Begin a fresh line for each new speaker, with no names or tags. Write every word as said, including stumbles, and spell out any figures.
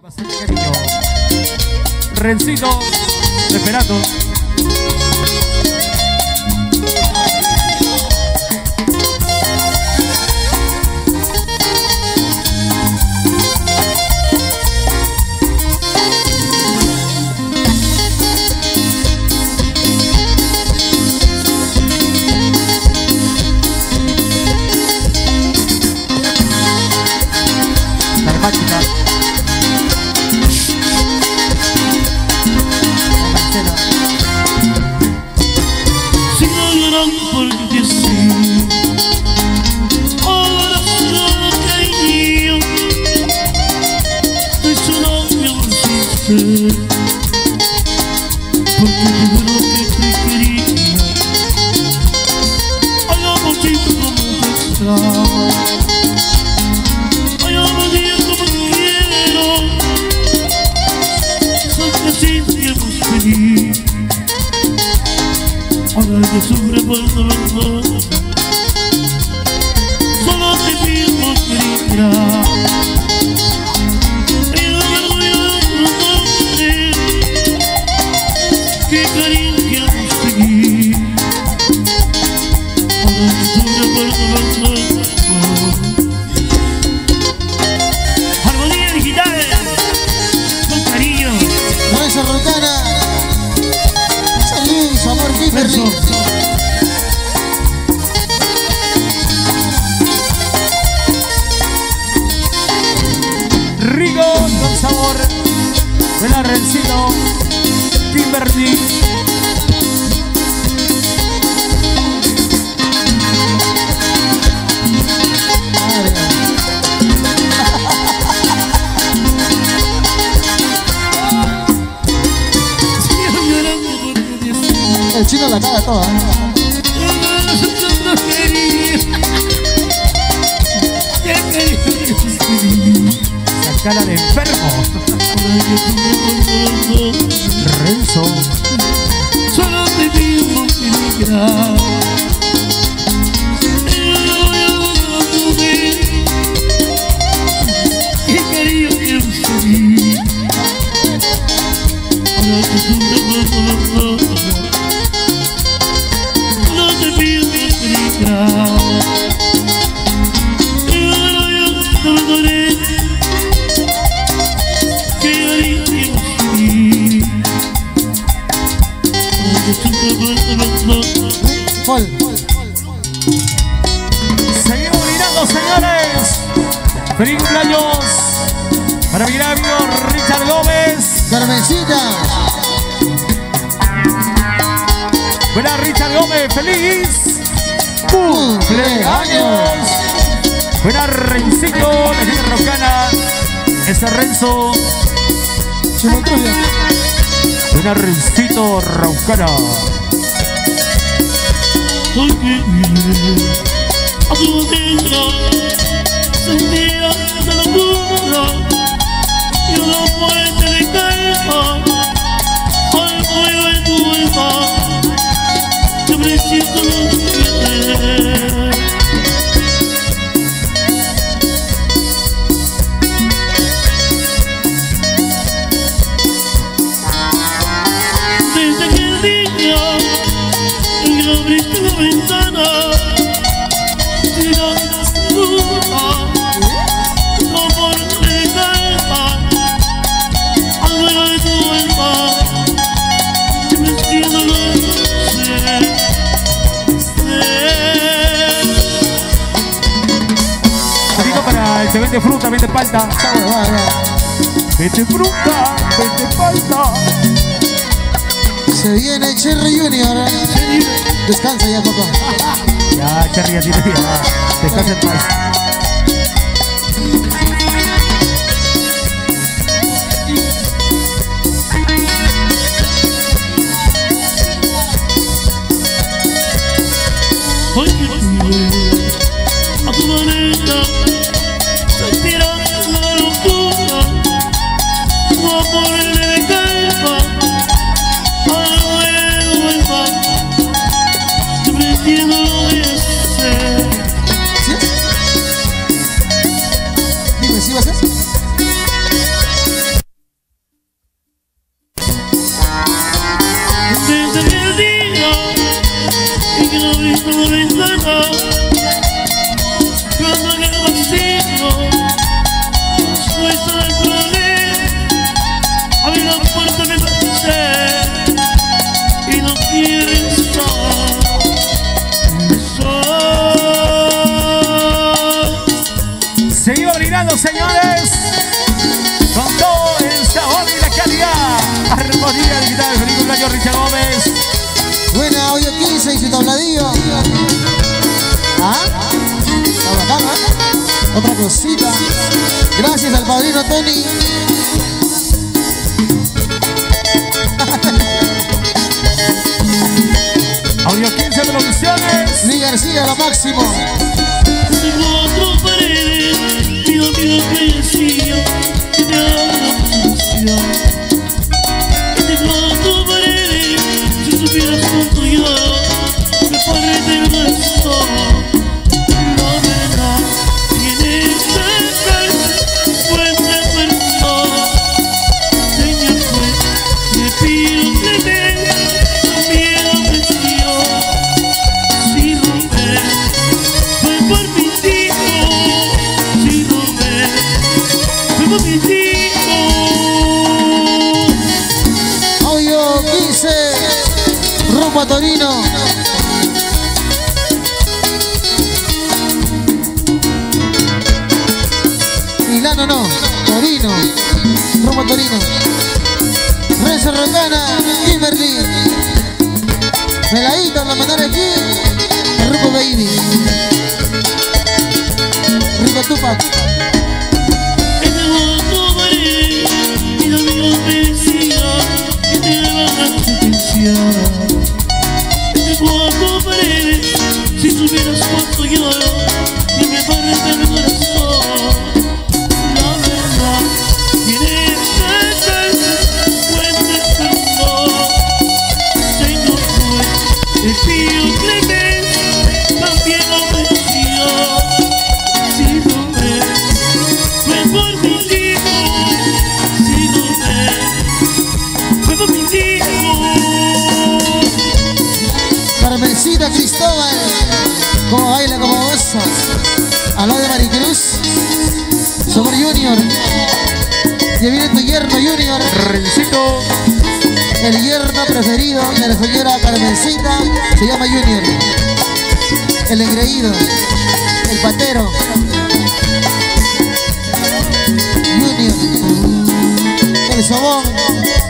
Bastante cariño. Rencito, esperando. Máquina.
Si no lloran porque sí, ahora solo cariño, eso no me aborreciste, porque te juro que te quería, hay un motivo como te extraño. Ahora que sufre por no verlo, solo te pido querida, pero me voy a reconocer que cariño conseguí. Ahora que sufre por no verlo, armonía digital con cariño.
Cabeza Rocana. Su amor Kimberly.
Rico con sabor. Buena Rencito. Kimberly.
El chino la caga toda.
La cara de enfermo. Renzo.
Solo te pido que me qué cariño que conseguí. Ahora que tú no te pido que me
Paul.
Seguimos mirando, señores. Feliz cumpleaños para mi gran amigo Richard Gómez.
Carmencita.
Buena Richard Gómez, feliz cumpleaños. Buena Rencito, la gente Rocana. Ese Renzo. Buena Rencito Rocana.
Porque a tu boquilla sentía esa locura y una fuente de calma al fuego de tu alma. Yo preciso querer. Desde aquel día en que abriste la ventana, tiras duda, no por de calma, al vuelo de tu alma, yo me entiendo lo sé, sé.
Saludo para el que vende fruta, vende palta. Vende fruta, vende palta.
Se viene Cherry Junior. Descansa ya, Coco.
Ya, Cherry, ya tiene ya. Descansa en paz.
Hoy que tuve a tu manera, sentirás la locura, tu amor de calma, al vuelo del mar, yo me entiendo lo de hacer.
quince y su tabladillo. ¿Ah? Está bacán, ¿eh? Otra cosita. Gracias al padrino Tony.
Audio quince Producciones.
Luis García, lo máximo.
Tengo cuatro paredes, mi amigo me decía que te haga ilusión. Tengo cuatro paredes, si supieras cuánto yo me parte el corazón. La verdad, tienes que ser buena persona. Señor juez, le pido clemencia, también ofreció. Si romper fue por mis hijos, si romper fue por mis hijos.
Audio quince. Rumbo a Torino. Milano no, Torino. Rumbo a Torino. Renzo Rocana, Kimberly. Meladito, la mandaron aquí. El Ruco Baby. Rico Tupac.
En el otro pared, mis amigos me decían que te daban atención. En cuatro paredes, si supieras cuánto lloro y me parte el corazón. La verdad, tienes que ser buena persona. Señor juez, te pido clemencia, también ofreció. Si romper fue por mis hijos, si romper fue por mis hijos.
Carmencita Cristóbal. Como baila, como goza. Al lado de Maricruz. Somos Junior. Y viene tu yerno Junior.
Rencito.
El yerno preferido de la señora Carmencita se llama Junior. El engreído. El patero. Junior. El sobón.